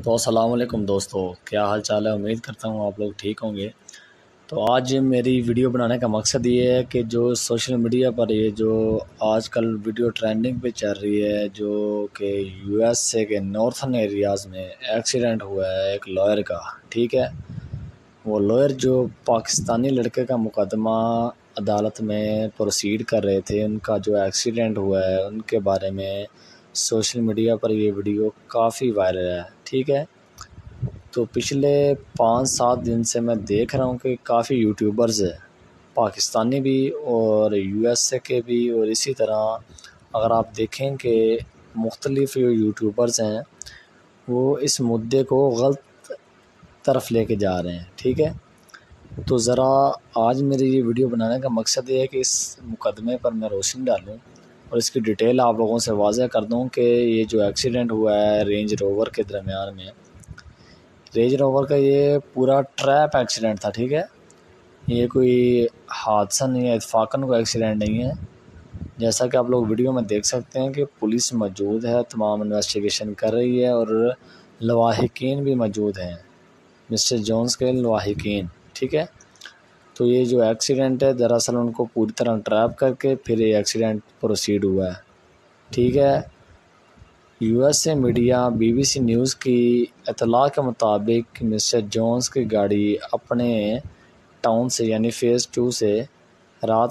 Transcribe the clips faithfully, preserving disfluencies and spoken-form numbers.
تو السلام علیکم دوستو، کیا حال چال ہے؟ امید کرتا ہوں آپ لوگ ٹھیک ہوں گے۔ تو آج میری ویڈیو بنانے کا مقصد یہ ہے کہ جو سوشل میڈیا پر یہ جو آج کل ویڈیو ٹرینڈنگ پہ چل رہی ہے، جو کہ یو ایس اے کے نارتھن ایریاز میں ایکسیڈنٹ ہوا ہے ایک لائر کا، ٹھیک ہے۔ وہ لائر جو پاکستانی لڑکے کا مقدمہ عدالت میں پروسیڈ کر رہے تھے، ان کا جو ایکسیڈنٹ ہوا ہے ان کے بارے میں سوشل میڈیا پر یہ ویڈیو کافی وائرل ہے، ٹھیک ہے۔ تو پچھلے پانچ سات دن سے میں دیکھ رہا ہوں کہ کافی یوٹیوبرز ہیں، پاکستانی بھی اور یو ایس اے کے بھی، اور اسی طرح اگر آپ دیکھیں کہ مختلف یوٹیوبرز ہیں وہ اس مدعے کو غلط طرف لے کے جا رہے ہیں، ٹھیک ہے۔ تو ذرا آج میری یہ ویڈیو بنانے کا مقصد یہ ہے کہ اس مقدمے پر میں روشنی ڈالوں اور اس کی ڈیٹیل آپ لوگوں سے واضح کر دوں کہ یہ جو ایکسیڈنٹ ہوا ہے رینج روور کے درمیان میں، رینج روور کا یہ پورا ٹریپ ایکسیڈنٹ تھا، ٹھیک ہے۔ یہ کوئی حادثہ نہیں ہے، اتفاقاً کوئی ایکسیڈنٹ نہیں ہے۔ جیسا کہ آپ لوگ ویڈیو میں دیکھ سکتے ہیں کہ پولیس موجود ہے، تمام انویسٹیگیشن کر رہی ہے اور لواحقین بھی موجود ہیں، مسٹر جونز کے لواحقین، ٹھیک ہے۔ تو یہ جو ایکسیڈنٹ ہے دراصل ان کو پوری طرح ٹریپ کر کے پھر یہ ایکسیڈنٹ پروسیڈ ہوا ہے، ٹھیک ہے۔ U S A media B B C news کی اطلاع کے مطابق مسٹر جونز کی گاڑی اپنے ٹاؤن سے یعنی فیز ٹو سے رات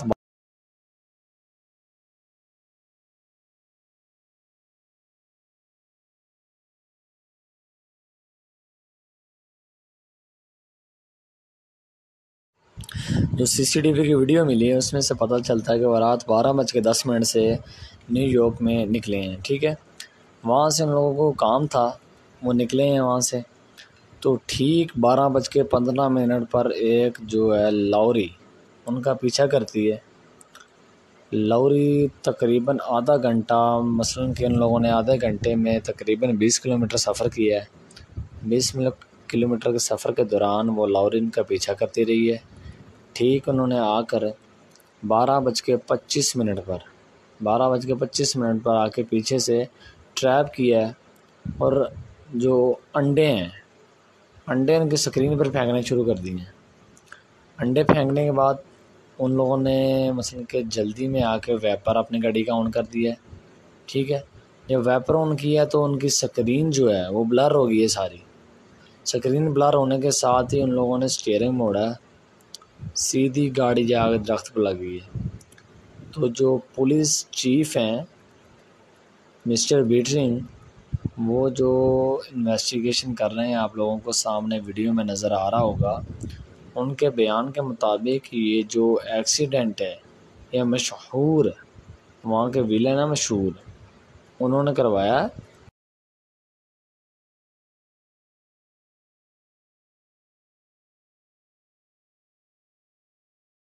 جو سی سی ٹی وی کی ویڈیو ملی ہے اس میں سے پتہ چلتا ہے کہ وہ رات بارہ بج کے دس منٹ سے نیو یارک میں نکلے ہیں، ٹھیک ہے۔ وہاں سے ان لوگوں کو کام تھا، وہ نکلے ہیں وہاں سے۔ تو ٹھیک بارہ بج کے پندرہ منٹ پر ایک جو ہے لوری ان کا پیچھا کرتی ہے۔ لوری تقریباً آدھا گھنٹہ، مثلاً کہ ان لوگوں نے آدھے گھنٹے میں تقریباً بیس کلومیٹر سفر کیا ہے۔ بیس کلومیٹر کے سفر کے دوران وہ لوری ان کا پیچھا کرتی رہی ہے۔ ٹھیک انہوں نے آ کر بارہ بج کے پچیس منٹ پر بارہ بج کے پچیس منٹ پر آ کے پیچھے سے ٹریپ کیا ہے، اور جو انڈے ہیں انڈے ان کی سکرین پر پھینکنے شروع کر دیے ہیں۔ انڈے پھینکنے کے بعد ان لوگوں نے مثلا کہ جلدی میں آ کے ویپر اپنی گاڑی کا آن کر دیا ہے، ٹھیک ہے۔ جب ویپر آن کیا تو ان کی سکرین جو ہے وہ بلر ہو گئی ہے، ساری سکرین بلر ہونے کے ساتھ ہی ان لوگوں نے اسٹیئرنگ موڑا، سیدھی گاڑی جا کے درخت پہ لگ گئی ہے۔ تو جو پولیس چیف ہیں مسٹر بیٹرنگ، وہ جو انویسٹیگیشن کر رہے ہیں، آپ لوگوں کو سامنے ویڈیو میں نظر آ رہا ہوگا، ان کے بیان کے مطابق یہ جو ایکسیڈنٹ ہے یہ مشہور وہاں کے ویلن ہیں، مشہور انہوں نے کروایا ہے،